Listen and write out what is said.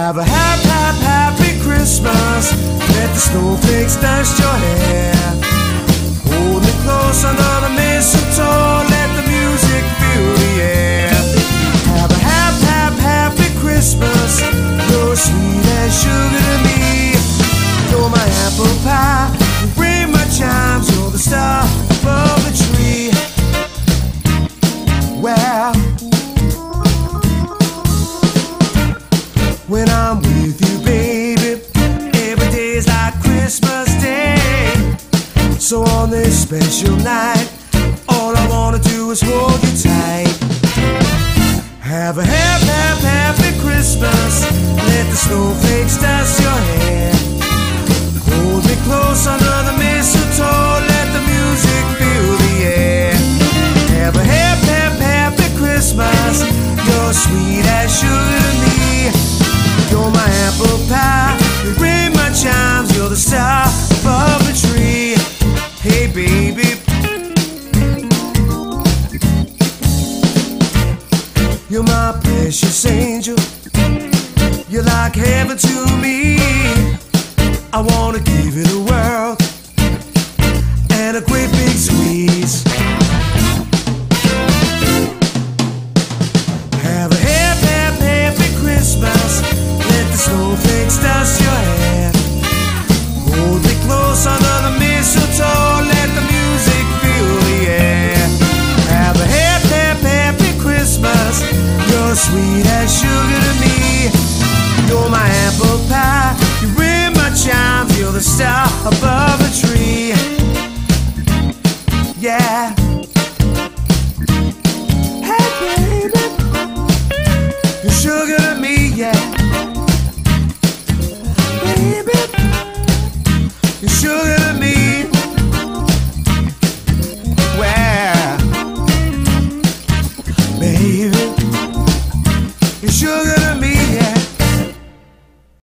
Have a happy Christmas. Let the snowflakes dust your hair. Hold me close under the mistletoe. Let the music fill the air. Have a happy Christmas. You're sweet as sugar to me. You're my apple pie. You ring my chimes. You're the star above the tree. Well, when I'm with you, baby, every day's like Christmas Day. So on this special night, all I wanna do is hold you tight. Have a happy Christmas. Let the snowflakes dust your hair. Hold me close under the mistletoe. Let the music fill the air. Have a happy Christmas. You're sweet as sugar to me. You're my apple pie. You ring my chimes. You're the star above the tree. Hey baby, you're my precious angel. You're like heaven to me. I wanna give it away.